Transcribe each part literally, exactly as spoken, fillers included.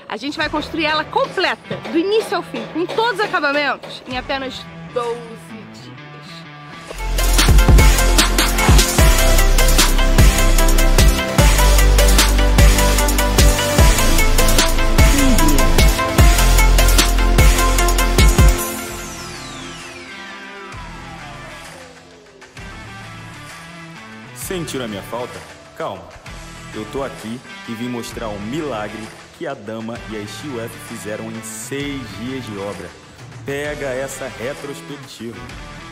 A gente vai construir ela completa, do início ao fim, com todos os acabamentos, em apenas doze dias. Sentiram a minha falta? Calma, eu tô aqui e vim mostrar um milagre que a Dama e a Steel F fizeram em seis dias de obra. Pega essa retrospectiva.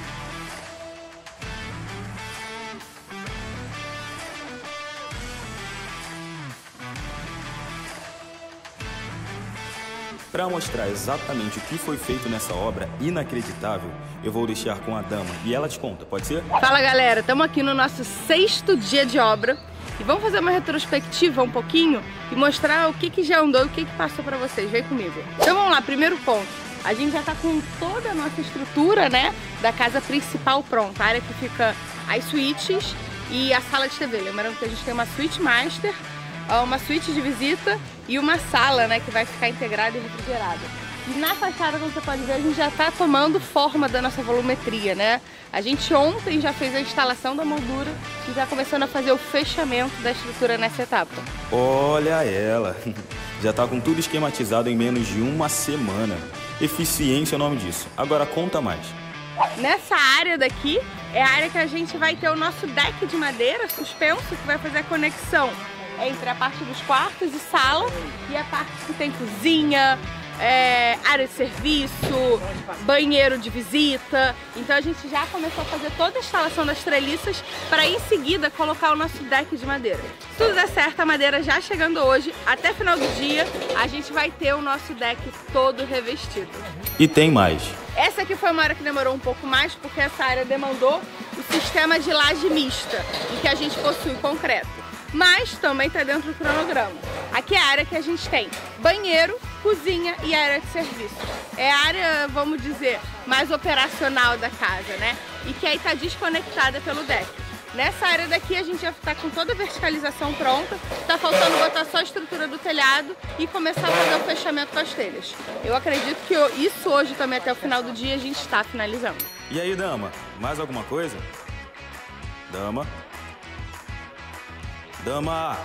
Para mostrar exatamente o que foi feito nessa obra inacreditável, eu vou deixar com a Dama e ela te conta, pode ser? Fala galera, estamos aqui no nosso sexto dia de obra e vamos fazer uma retrospectiva um pouquinho e mostrar o que, que já andou e o que, que passou para vocês. Vem comigo. Então vamos lá, primeiro ponto. A gente já está com toda a nossa estrutura, né, da casa principal pronta. A área que fica as suítes e a sala de T V. Lembrando que a gente tem uma suíte master, uma suíte de visita e uma sala, né, que vai ficar integrada e refrigerada. E na fachada, como você pode ver, a gente já está tomando forma da nossa volumetria, né? A gente ontem já fez a instalação da moldura e já começando a fazer o fechamento da estrutura nessa etapa. Olha ela! Já está com tudo esquematizado em menos de uma semana. Eficiência é o nome disso. Agora conta mais. Nessa área daqui é a área que a gente vai ter o nosso deck de madeira suspenso, que vai fazer a conexão entre a parte dos quartos e sala e a parte que tem cozinha, é, área de serviço, banheiro de visita. Então a gente já começou a fazer toda a instalação das treliças para em seguida colocar o nosso deck de madeira. Se tudo der certo, a madeira já chegando hoje, até final do dia a gente vai ter o nosso deck todo revestido. E tem mais. Essa aqui foi uma área que demorou um pouco mais, porque essa área demandou o sistema de laje mista, em que a gente possui concreto. Mas também está dentro do cronograma. Aqui é a área que a gente tem banheiro, cozinha e área de serviço. É a área, vamos dizer, mais operacional da casa, né? E que aí está desconectada pelo deck. Nessa área daqui a gente já está com toda a verticalização pronta, está faltando botar só a estrutura do telhado e começar a fazer o fechamento com as telhas. Eu acredito que isso hoje também até o final do dia a gente está finalizando. E aí, Dama, mais alguma coisa? Dama? Dama!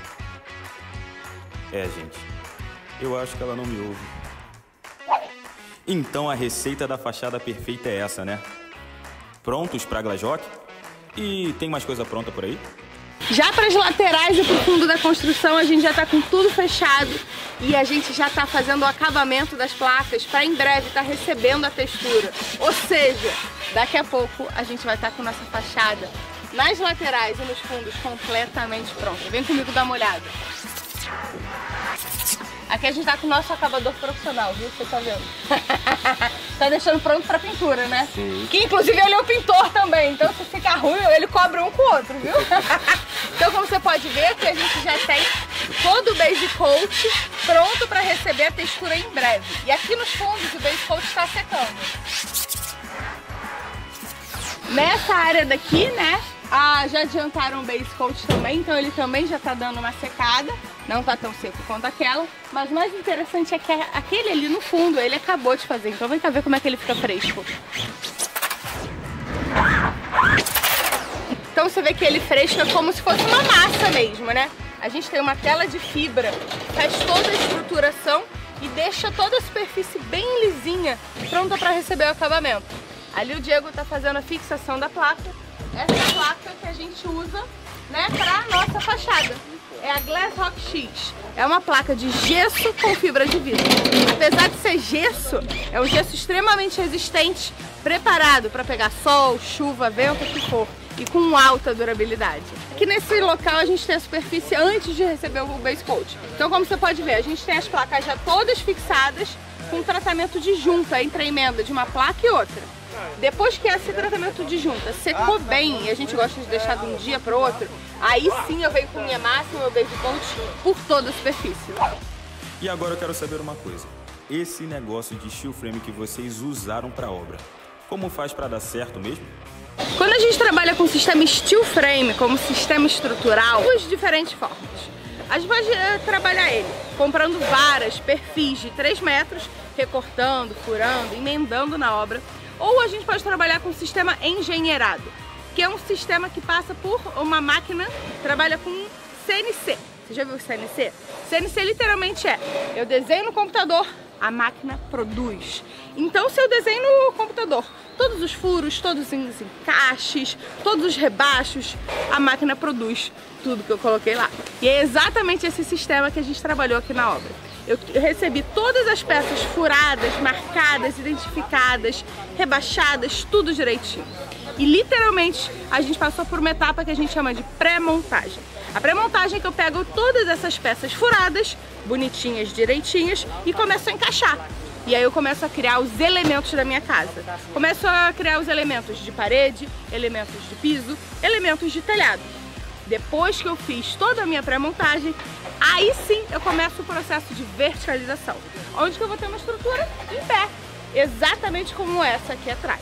É, gente, eu acho que ela não me ouve. Então a receita da fachada perfeita é essa, né? Prontos para Glajoc? E tem mais coisa pronta por aí? Já para as laterais e para o fundo da construção a gente já está com tudo fechado e a gente já está fazendo o acabamento das placas para em breve estar tá recebendo a textura. Ou seja, daqui a pouco a gente vai estar tá com nossa fachada nas laterais e nos fundos completamente pronta. Vem comigo dar uma olhada. Aqui a gente tá com o nosso acabador profissional, viu? Você tá vendo? Tá deixando pronto pra pintura, né? Sim. Que inclusive ele é o pintor também, então se ficar ruim, ele cobra um com o outro, viu? Então como você pode ver, que a gente já tem todo o base coat pronto pra receber a textura em breve. E aqui nos fundos o base coat está secando. Nessa área daqui, né? Ah, já adiantaram o base coat também, então ele também já tá dando uma secada. Não tá tão seco quanto aquela, mas o mais interessante é que aquele ali no fundo, ele acabou de fazer. Então vem cá ver como é que ele fica fresco. Então você vê que ele fresco é como se fosse uma massa mesmo, né? A gente tem uma tela de fibra, faz toda a estruturação e deixa toda a superfície bem lisinha, pronta para receber o acabamento. Ali o Diego tá fazendo a fixação da placa. Essa placa que a gente usa, né, para nossa fachada. É a Glassrock X. É uma placa de gesso com fibra de vidro. Apesar de ser gesso, é um gesso extremamente resistente, preparado para pegar sol, chuva, vento, o que for, e com alta durabilidade. Aqui nesse local a gente tem a superfície antes de receber o base coat. Então como você pode ver, a gente tem as placas já todas fixadas com tratamento de junta entre a emenda de uma placa e outra. Depois que esse tratamento de junta secou bem e a gente gosta de deixar de um dia para o outro, aí sim eu venho com minha massa e meu base coat por toda a superfície. E agora eu quero saber uma coisa. Esse negócio de steel frame que vocês usaram para a obra, como faz para dar certo mesmo? Quando a gente trabalha com sistema steel frame como sistema estrutural, duas diferentes formas. A gente pode é, trabalhar ele comprando varas, perfis de três metros, recortando, furando, emendando na obra. Ou a gente pode trabalhar com um sistema engenheirado, que é um sistema que passa por uma máquina, trabalha com C N C. Você já viu o C N C? C N C literalmente é, eu desenho no computador, a máquina produz. Então, se eu desenho no computador todos os furos, todos os encaixes, todos os rebaixos, a máquina produz tudo que eu coloquei lá. E é exatamente esse sistema que a gente trabalhou aqui na obra. Eu recebi todas as peças furadas, marcadas, identificadas, rebaixadas, tudo direitinho. E literalmente a gente passou por uma etapa que a gente chama de pré-montagem. A pré-montagem é que eu pego todas essas peças furadas, bonitinhas, direitinhas, e começo a encaixar. E aí eu começo a criar os elementos da minha casa. Começo a criar os elementos de parede, elementos de piso, elementos de telhado. Depois que eu fiz toda a minha pré-montagem, aí sim eu começo o processo de verticalização, onde que eu vou ter uma estrutura em pé, exatamente como essa aqui atrás.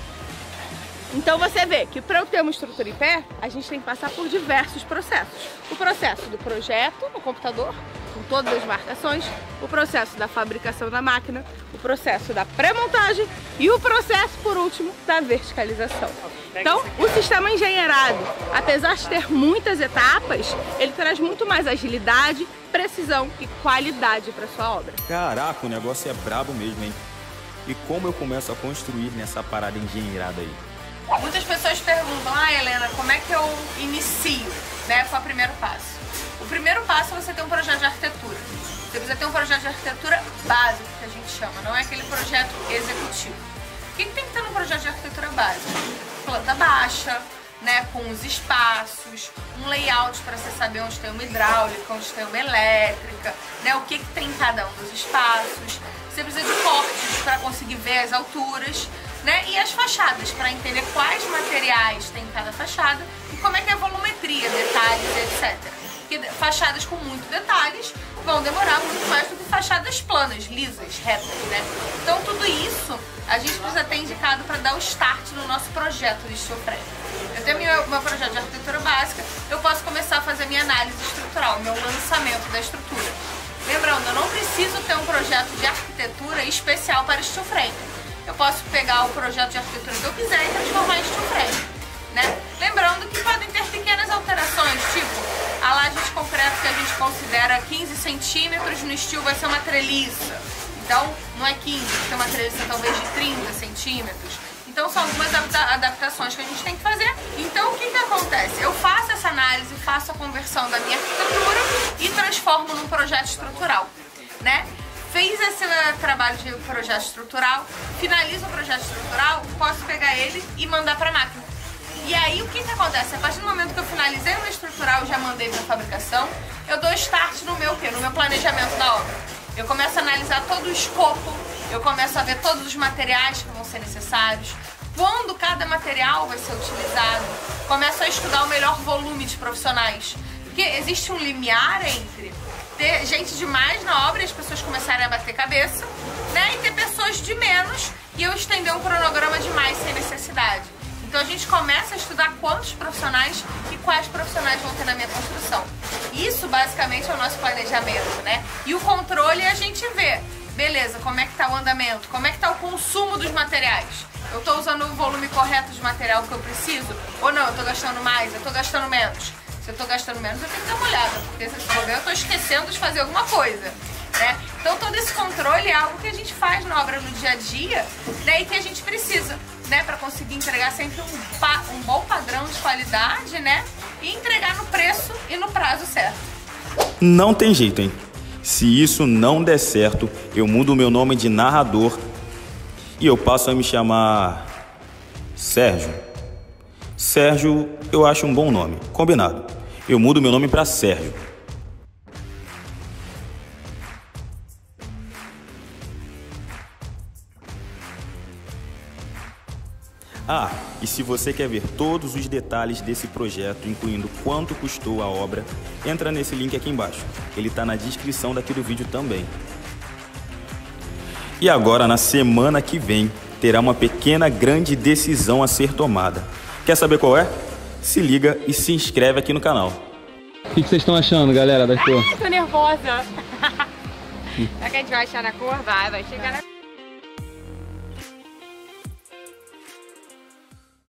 Então você vê que para eu ter uma estrutura em pé, a gente tem que passar por diversos processos. O processo do projeto no computador, com todas as marcações, o processo da fabricação da máquina, o processo da pré-montagem e o processo, por último, da verticalização. Então, o sistema engenheirado, apesar de ter muitas etapas, ele traz muito mais agilidade, precisão e qualidade para sua obra. Caraca, o negócio é brabo mesmo, hein? E como eu começo a construir nessa parada engenheirada aí? Muitas pessoas perguntam, ah, Helena, como é que eu inicio, né, com o primeiro passo? O primeiro passo é você ter um projeto de arquitetura. Você precisa ter um projeto de arquitetura básico, que a gente chama, não é aquele projeto executivo. O que tem que ter no projeto de arquitetura básica? Planta baixa, né, com os espaços, um layout para você saber onde tem uma hidráulica, onde tem uma elétrica, né, o que, que tem em cada um dos espaços. Você precisa de cortes para conseguir ver as alturas, né, e as fachadas, para entender quais materiais tem em cada fachada e como é que é a volumetria, detalhes, etcétera. Porque fachadas com muito detalhes vão demorar muito mais do que fachadas planas, lisas, retas, né? Então tudo isso a gente precisa ter indicado para dar o start no nosso projeto de steel frame. Eu tenho meu, meu projeto de arquitetura básica, eu posso começar a fazer minha análise estrutural, meu lançamento da estrutura. Lembrando, eu não preciso ter um projeto de arquitetura especial para steel frame. Eu posso pegar o projeto de arquitetura que eu quiser e transformar em steel frame, né? Lembrando que podem ter pequenas alterações, tipo a laje de concreto que a gente considera quinze centímetros, no steel vai ser uma treliça. Então, não é quinze, vai ser uma treliça talvez de trinta centímetros. Então, são algumas adaptações que a gente tem que fazer. Então, o que que acontece? Eu faço essa análise, faço a conversão da minha arquitetura e transformo num projeto estrutural, né? Fiz esse trabalho de projeto estrutural, finalizo o projeto estrutural, posso pegar ele e mandar para a máquina. E aí o que que acontece? A partir do momento que eu finalizei o meu estrutural e já mandei para a fabricação, eu dou start no meu quê? No meu planejamento da obra. Eu começo a analisar todo o escopo, eu começo a ver todos os materiais que vão ser necessários, quando cada material vai ser utilizado, começo a estudar o melhor volume de profissionais. Porque existe um limiar entre ter gente demais na obra e as pessoas começarem a bater cabeça, né? E ter pessoas de menos e eu estender um cronograma demais sem necessidade. Então a gente começa a estudar quantos profissionais e quais profissionais vão ter na minha construção. Isso basicamente é o nosso planejamento, né? E o controle a gente vê, beleza, como é que tá o andamento, como é que tá o consumo dos materiais. Eu tô usando o volume correto de material que eu preciso? Ou não, eu tô gastando mais, eu tô gastando menos. Se eu tô gastando menos, eu tenho que dar uma olhada, porque se for ver, eu tô esquecendo de fazer alguma coisa, né? Então todo esse controle é algo que a gente faz na obra no dia a dia, né? E que a gente precisa, né? Para conseguir entregar sempre um, pa um bom padrão de qualidade, né? E entregar no preço e no prazo certo. Não tem jeito, hein? Se isso não der certo, eu mudo o meu nome de narrador e eu passo a me chamar Sérgio. Sérgio, eu acho um bom nome. Combinado. Eu mudo meu nome para Sérgio. Ah, e se você quer ver todos os detalhes desse projeto, incluindo quanto custou a obra, entra nesse link aqui embaixo. Ele está na descrição daqui do vídeo também. E agora, na semana que vem, terá uma pequena grande decisão a ser tomada. Quer saber qual é? Se liga e se inscreve aqui no canal. O que, que vocês estão achando, galera, da cor? Tô nervosa. Será que a gente vai achar na cor? Vai, vai chegar na...